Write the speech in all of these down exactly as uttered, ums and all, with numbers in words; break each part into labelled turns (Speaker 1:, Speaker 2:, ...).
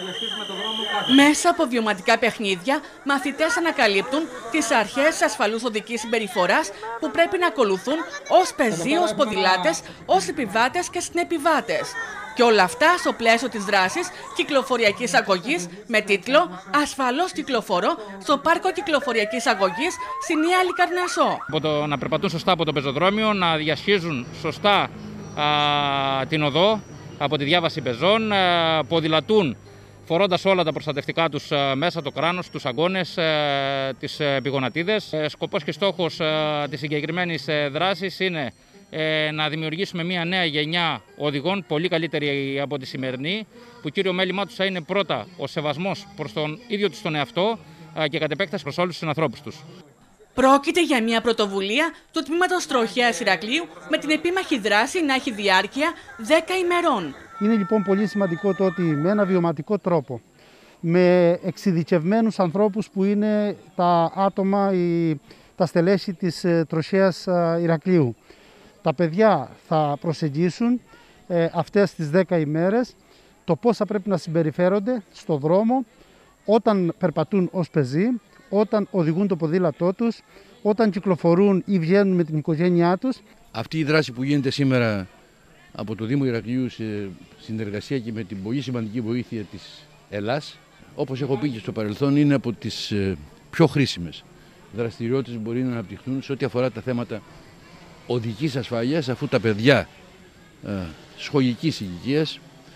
Speaker 1: Μέσα από βιωματικά παιχνίδια, μαθητές ανακαλύπτουν τις αρχές ασφαλούς οδικής συμπεριφοράς που πρέπει να ακολουθούν ως πεζοί, ως ποδηλάτες, ως επιβάτες και συνεπιβάτες. Και όλα αυτά στο πλαίσιο της δράσης κυκλοφοριακής αγωγής με τίτλο «Ασφαλώς κυκλοφορώ» στο πάρκο κυκλοφοριακής αγωγής στη Νέα Λικαρνασσό.
Speaker 2: Από το να περπατούν σωστά από το πεζοδρόμιο, να διασχίζουν σωστά α, την οδό από τη διάβαση πεζών, α, ποδηλατούν φορώντας όλα τα προστατευτικά τους μέσα, το κράνος, τους αγκώνες, τις πηγονατίδες. Σκοπός και στόχος της συγκεκριμένης δράσης είναι να δημιουργήσουμε μια νέα γενιά οδηγών, πολύ καλύτερη από τη σημερινή, που κύριο μέλημά τους θα είναι πρώτα ο σεβασμός προς τον ίδιο τους τον εαυτό και κατ' επέκταση προς όλους τους συνανθρώπους τους.
Speaker 1: Πρόκειται για μια πρωτοβουλία του Τμήματος Τροχέας Ηρακλείου με την επίμαχη δράση να έχει διάρκεια δέκα ημερών.
Speaker 3: Είναι λοιπόν πολύ σημαντικό το ότι με ένα βιωματικό τρόπο, με εξειδικευμένους ανθρώπους που είναι τα άτομα, οι, τα στελέχη της ε, Τροχέας ε, Ηρακλείου, τα παιδιά θα προσεγγίσουν ε, αυτές τις δέκα ημέρες το πώς θα πρέπει να συμπεριφέρονται στο δρόμο όταν περπατούν ως πεζοί, όταν οδηγούν το ποδήλατό τους, όταν κυκλοφορούν ή βγαίνουν με την οικογένειά τους.
Speaker 4: Αυτή η δράση που γίνεται σήμερα από το Δήμο Ηρακλείου σε συνεργασία και με την πολύ σημαντική βοήθεια της Ελλάς, όπως έχω πει και στο παρελθόν, είναι από τις πιο χρήσιμες δραστηριότητες που μπορεί να αναπτυχθούν σε ό,τι αφορά τα θέματα οδικής ασφάλειας, αφού τα παιδιά ε, σχολικής ηλικίας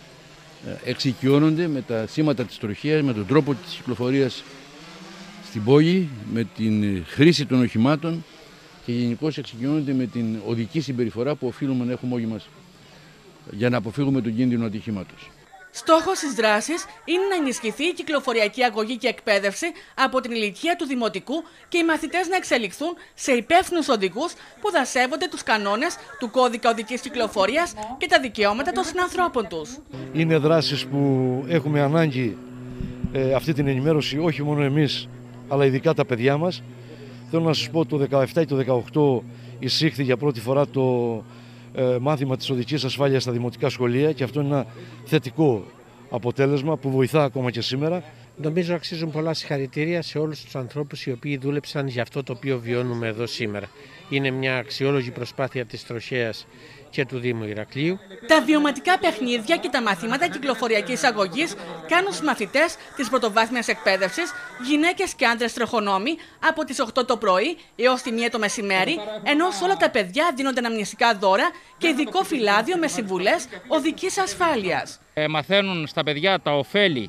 Speaker 4: ε, εξοικειώνονται με τα σήματα της τροχέας, με τον τρόπο της κυκλοφορίας στην πόλη, με την χρήση των οχημάτων και γενικώς εξοικειώνονται με την οδική συμπεριφορά που οφείλουμε να έχουμε όλοι μας για να αποφύγουμε τον κίνδυνο ατυχήματος.
Speaker 1: Στόχος της δράσης είναι να ενισχυθεί η κυκλοφοριακή αγωγή και εκπαίδευση από την ηλικία του δημοτικού και οι μαθητές να εξελιχθούν σε υπεύθυνους οδηγούς που θα σέβονται τους κανόνες του κώδικα οδικής κυκλοφορίας και τα δικαιώματα των συνανθρώπων τους.
Speaker 5: Είναι δράσεις που έχουμε ανάγκη ε, αυτή την ενημέρωση, όχι μόνο εμείς, αλλά ειδικά τα παιδιά μας. Θέλω να σας πω το δεκαεπτά ή το δεκαοκτώ εισήχθη για πρώτη φορά το ε, μάθημα της οδικής ασφάλειας στα δημοτικά σχολεία και αυτό είναι ένα θετικό αποτέλεσμα που βοηθά ακόμα και σήμερα.
Speaker 6: Νομίζω αξίζουν πολλά συγχαρητήρια σε όλους τους ανθρώπους οι οποίοι δούλεψαν για αυτό το οποίο βιώνουμε εδώ σήμερα. Είναι μια αξιόλογη προσπάθεια της Τροχέας και του Δήμου Ηρακλείου.
Speaker 1: Τα βιωματικά παιχνίδια και τα μαθήματα κυκλοφοριακής αγωγής κάνουν στους μαθητές της πρωτοβάθμιας εκπαίδευσης, γυναίκες και άντρες τροχονόμοι, από τις οκτώ το πρωί έως τη μία το μεσημέρι, ενώ σε όλα τα παιδιά δίνονται αναμνηστικά δώρα και ειδικό φυλάδιο με συμβουλές οδικής ασφάλειας.
Speaker 2: Ε, μαθαίνουν στα παιδιά τα ωφέλη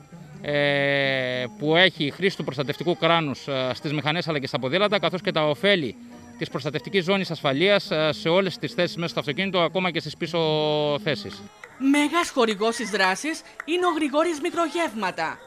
Speaker 2: ε, που έχει η χρήση του προστατευτικού κράνους ε, στις μηχανές αλλά και στα ποδήλατα, καθώς και τα ωφέλη της προστατευτικής ζώνης ασφαλείας σε όλες τις θέσεις μέσα στο αυτοκίνητο, ακόμα και στις πίσω θέσεις.
Speaker 1: Μέγας χορηγός της δράσης είναι ο Γρηγόρης Μικρογεύματα.